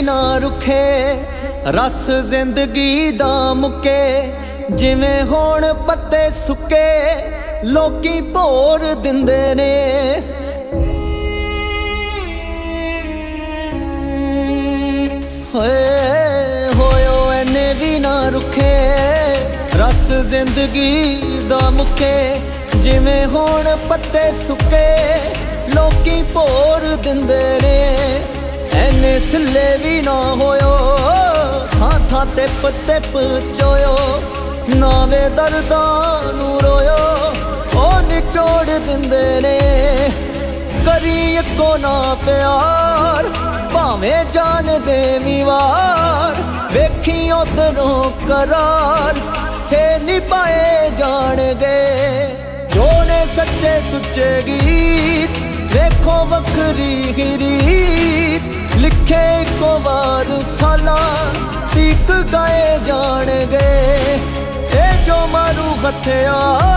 ना रुखे, रस जिंदगी दा मुके, जिवें होण पत्ते सुके लोकी भोर दिंदे ने। होयो एने भी ना रुखे, रस जिंदगी दा मुके, जिवें होण पत्ते सुके लोकी भोर दिंदे ने। एने सिले भी ना होयो, थां थां तिप तिप चोयो, नावे दर्दां नूं रोयो ओ निचोड़ दिंदे ने। करी इको ना प्यार भावें जान दे मीवार, वेखी उधरों करार फिर निभाए जाणगे। जो ने सच्चे सुच्चे गीत देखो वखरी ही रीत, लिखे इको बार साला तीक गाए जाणगे। ए जो मारू हथियार